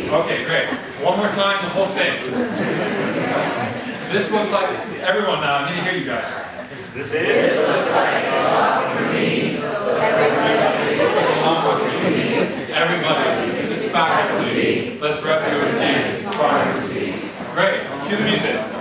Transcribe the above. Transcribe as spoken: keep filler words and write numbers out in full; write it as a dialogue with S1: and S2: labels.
S1: Okay, great. One more time, the whole thing. This looks like, everyone now, I need to hear you guys.
S2: This, this looks like a job for me, so everybody.
S1: Everybody, this faculty, let's represent democracy. Great, cue the music.